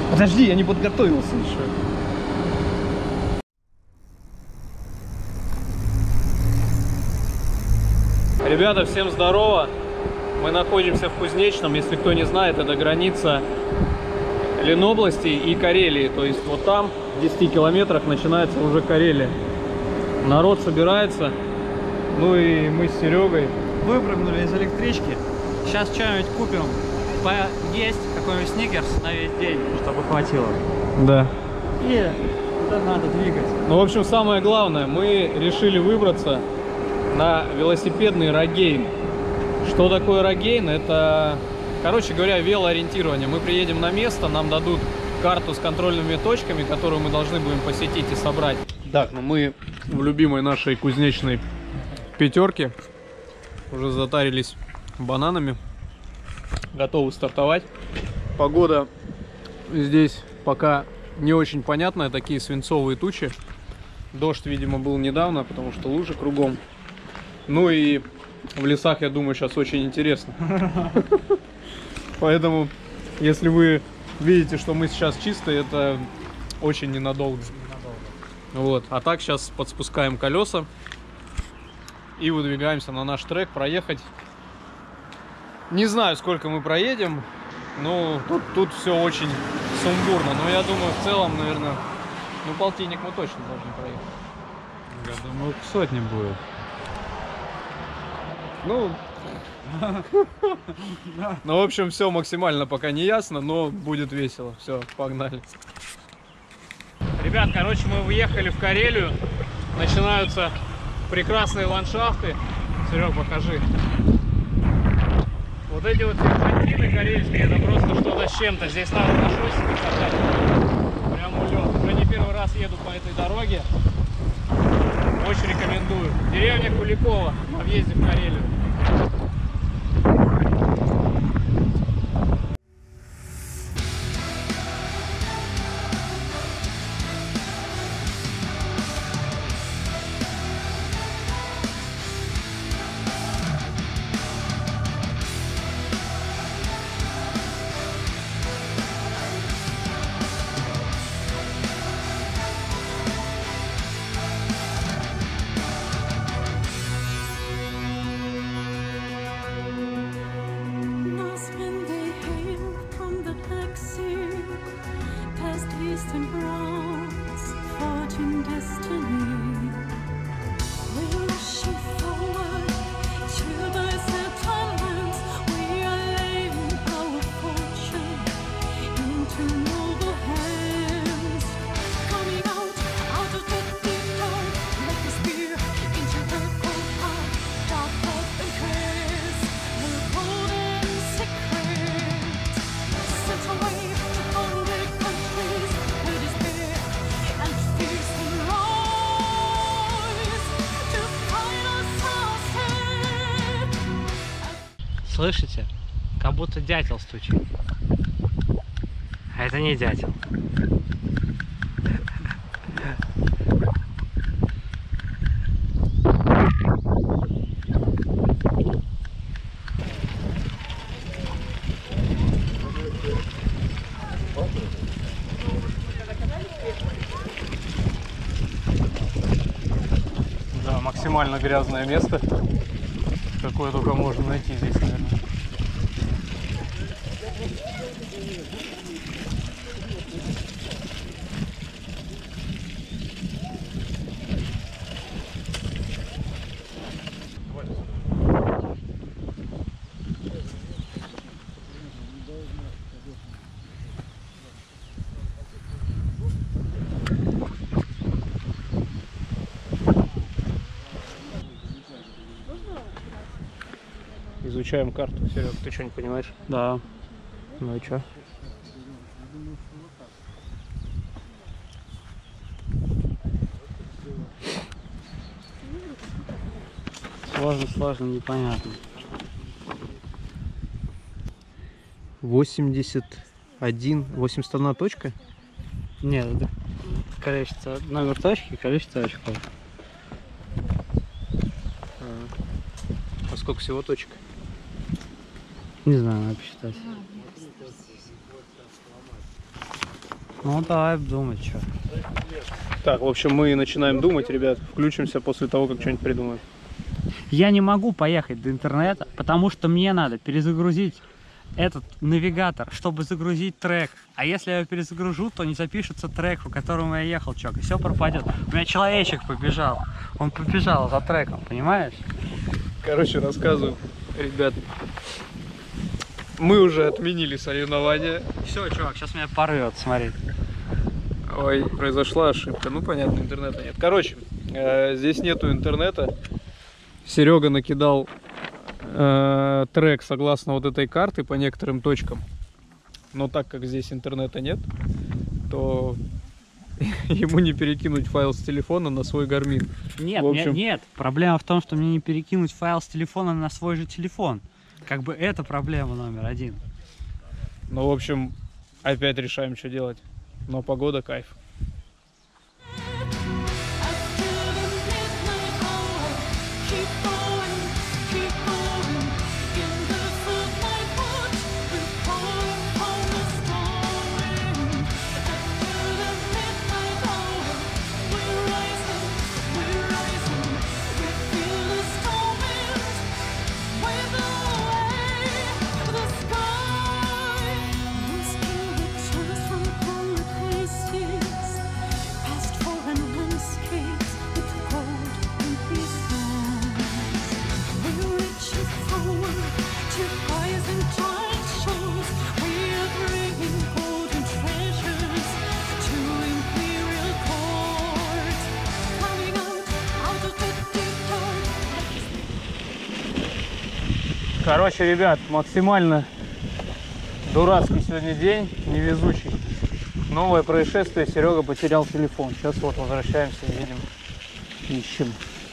Подожди, я не подготовился еще. Ребята, всем здорово! Мы находимся в Кузнечном, если кто не знает, это граница Ленобласти и Карелии. То есть вот там, в 10 километрах, начинается уже Карелия. Народ собирается, ну и мы с Серегой выпрыгнули из электрички. Сейчас что-нибудь купим, поесть, какой-нибудь сникерс на весь день, чтобы хватило. Да. И туда надо двигать. Ну, в общем, самое главное, мы решили выбраться на велосипедный рогейн. Что такое рогейн? Это, короче говоря, велоориентирование. Мы приедем на место, нам дадут карту с контрольными точками, которую мы должны будем посетить и собрать. Так, ну мы в любимой нашей кузнечной пятерке уже затарились бананами, готовы стартовать. Погода здесь пока не очень понятная, такие свинцовые тучи. Дождь, видимо, был недавно, потому что лужи кругом. Ну и в лесах, я думаю, сейчас очень интересно. Поэтому, если вы видите, что мы сейчас чистые, это очень ненадолго. Вот. А так сейчас подспускаем колеса и выдвигаемся на наш трек проехать. Не знаю, сколько мы проедем, но тут все очень сумбурно. Но я думаю, в целом, наверное, ну, полтинник мы точно должны проехать. Я думаю, сотни будет. Ну, в общем, все максимально пока не ясно, но будет весело. Все, погнали. Ребят, короче, мы въехали в Карелию. Начинаются прекрасные ландшафты. Серег, покажи. Вот эти вот серпантины карельские, это просто что-то с чем-то. Здесь надо на шоссике катать. Прям улет. Уже не первый раз еду по этой дороге. Очень рекомендую. Деревня Куликова на въезде в Карелию. Слышите? Как будто дятел стучит. А это не дятел. Да, максимально грязное место. Какое только можно найти здесь, наверное. Изучаем карту. Серег, ты что-нибудь понимаешь? Да. Ну и чё? Сложно, непонятно. 81 точка? Нет, это количество, номер точки и количество очков. А сколько всего точек? Не знаю, надо посчитать. Ну давай думать, что. Так, в общем, мы начинаем думать, ребят. Включимся после того, как что-нибудь придумаем. Я не могу поехать до интернета, потому что мне надо перезагрузить этот навигатор, чтобы загрузить трек. А если я его перезагружу, то не запишется трек, по которому я ехал, чувак, и все пропадет. У меня человечек побежал. Он побежал за треком, понимаешь? Короче, рассказываю, ребят. Мы уже отменили соревнования. Все, чувак, сейчас меня порвет, смотри. Ой, произошла ошибка. Ну, понятно, интернета нет. Короче, здесь нету интернета. Серега накидал трек согласно вот этой карты по некоторым точкам. Но так как здесь интернета нет, то ему не перекинуть файл с телефона на свой Garmin. Нет, в общем... нет. Проблема в том, что мне не перекинуть файл с телефона на свой же телефон. Как бы это проблема номер один. Ну, в общем, опять решаем, что делать. Но погода кайф. Короче, ребят, максимально дурацкий сегодня день, невезучий. Новое происшествие, Серега потерял телефон. Сейчас вот возвращаемся, едем, ищем.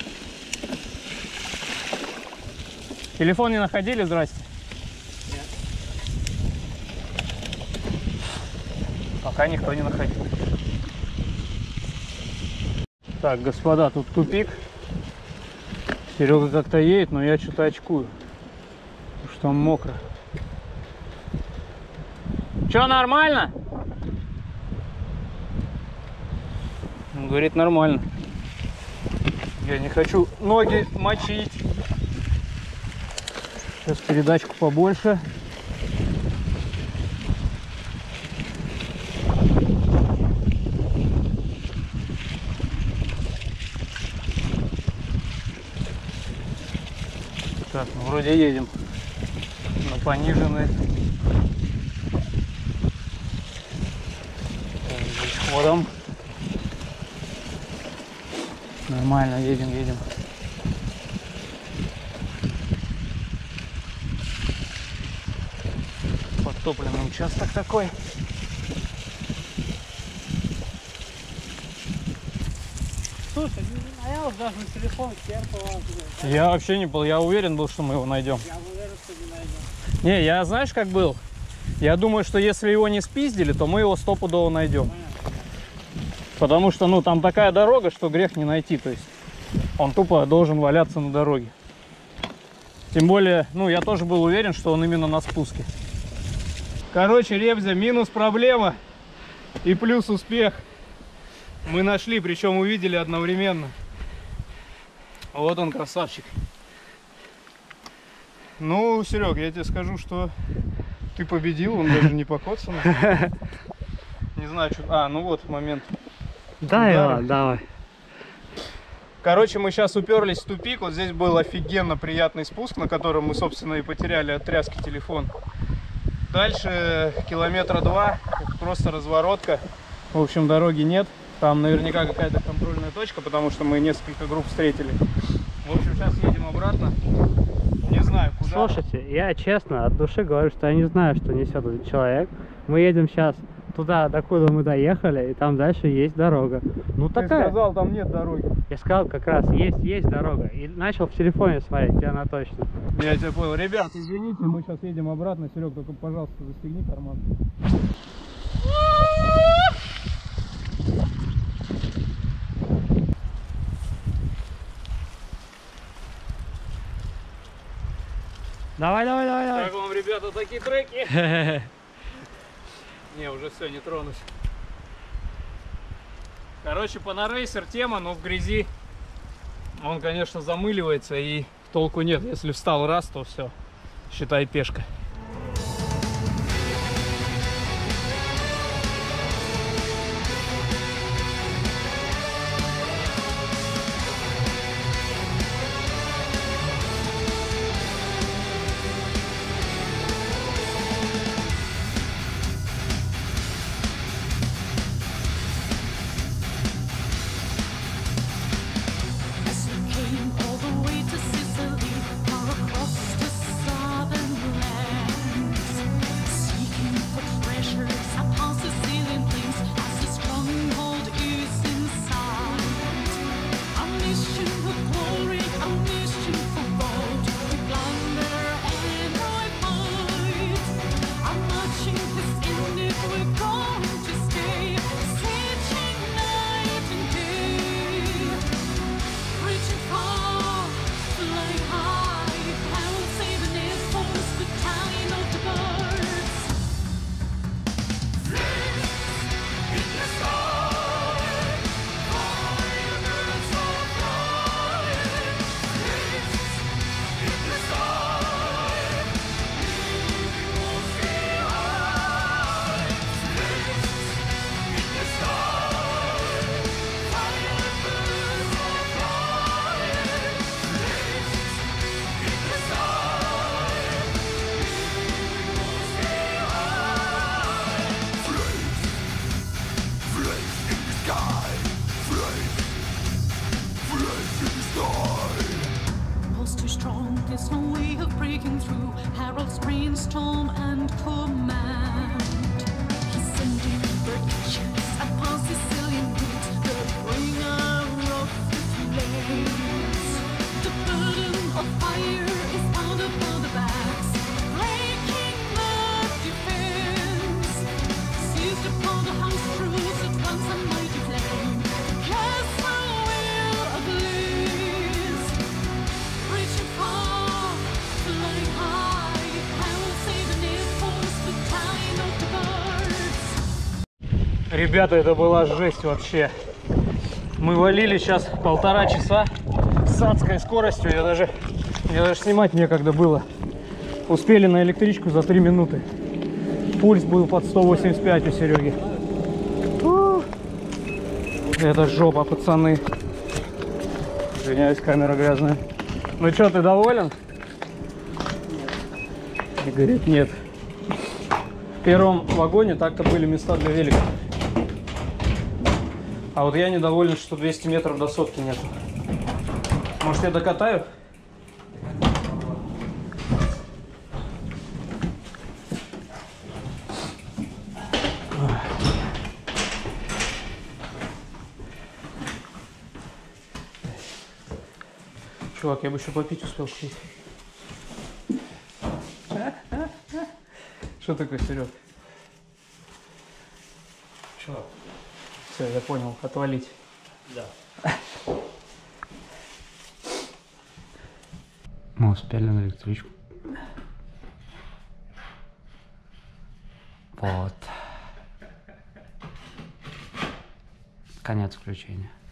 Телефон не находили? Здрасте. Нет. Пока никто не находил. Так, господа, тут тупик. Серега как-то едет, но я что-то очкую. Потому что там мокро. Че, нормально? Он говорит, нормально. Я не хочу ноги мочить. Сейчас передачку побольше. Так, ну вроде едем на пониженной. Здесь ходом. Нормально, едем. Подтопленный участок такой. Слушай, а я вот даже на телефон серпал. Я вообще не был, я уверен был, что мы его найдем. Я уверен, что не найдем. Не, я знаешь, как был? Я думаю, что если его не спиздили, то мы его стопудово найдем. Потому что, ну, там такая дорога, что грех не найти. То есть он тупо должен валяться на дороге. Тем более, ну, я тоже был уверен, что он именно на спуске. Короче, Ребзя, минус проблема и плюс успех. Мы нашли, причем увидели одновременно. Вот он, красавчик. Ну, Серег, я тебе скажу, что ты победил, он даже не покоцан. Не знаю, что... А, ну вот момент. Да, Иван, давай. Короче, мы сейчас уперлись в тупик. Вот здесь был офигенно приятный спуск, на котором мы, собственно, и потеряли от тряски телефон. Дальше километра 2, просто разворотка. В общем, дороги нет. Там наверняка какая-то контрольная точка, потому что мы несколько групп встретили. В общем, сейчас едем обратно. Не знаю, куда. Слушайте, я честно от души говорю, что я не знаю, что несет этот человек. Мы едем сейчас туда, докуда мы доехали, и там дальше есть дорога. Ну Ты такая. сказал, там нет дороги. Я сказал, как раз есть дорога. И начал в телефоне смотреть, где она точно. Я тебя понял. Ребят, извините, мы сейчас едем обратно. Серег, только, пожалуйста, застегни карман. Давай. Как вам, ребята, такие треки? Не, уже все, не тронусь. Короче, панорейсер тема, но в грязи он, конечно, замыливается и толку нет. Если встал раз, то все, считай пешка. There's no way of breaking through Harold's brainstorm and command. He's sending bird catchers upon Sicilian routes that bring a rough flames. The burden of fire is out upon the backs, breaking the defense. Seized upon the house rules at once a mighty flame. Castle will ablaze, reaching far. Ребята, это была жесть вообще. Мы валили сейчас 1,5 часа с адской скоростью. Мне даже снимать некогда было. Успели на электричку за 3 минуты. Пульс был под 185 у Сереги. Это жопа, пацаны. Извиняюсь, камера грязная. Ну что, ты доволен? И говорит, нет. В первом вагоне так-то были места для велика. А вот я недоволен, что 200 метров до сотки нет. Может, я докатаю? Чувак, я бы еще попить успел. Что такое, Серег? Чё? Все, я понял, отвалить. Да. Мы успели на электричку. Вот. Конец включения.